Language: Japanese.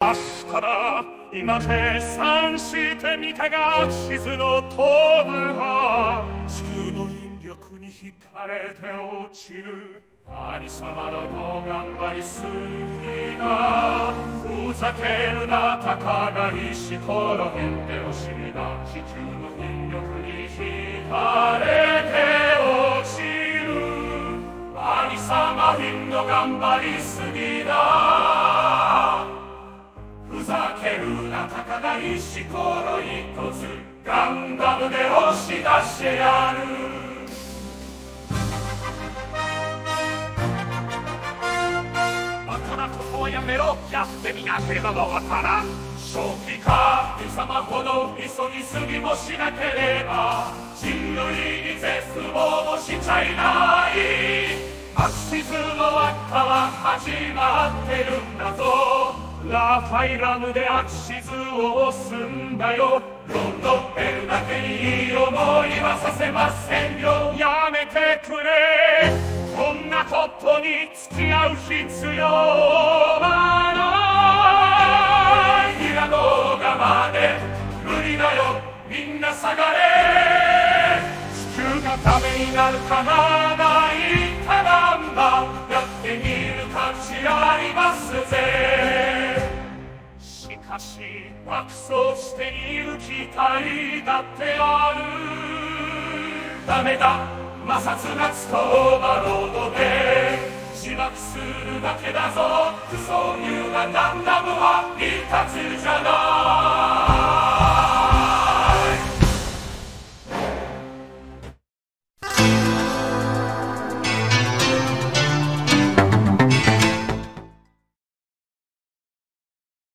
明日だ今計算してみたが地図の飛ぶは地球の引力に惹かれて落ちる兄様の頑張りすぎがふざけるなたかが石ころへんでお尻が地球の引力に惹かれて落ちる兄様貧の頑張りすぎだふざけるなたかが石ころ一つガンダムで押し出してやるやめろやってみなければわからん正気か貴様ほど急ぎすぎもしなければ人類に絶望もしちゃいないアシズの輪っかは始まってるんだぞラファイラムでアシズを押すんだよロンドベルだけにいい思いはさせませんよやめてくれこんなことに付き合う必要はない平野川で無理だよみんな下がれ地球がためになるかなないかなんだやってみる価値ありますぜしかし爆走している機体だってあるダメだ摩擦がつとオーバーロードで自爆するだけだぞクソニューなガンダムは一発じゃない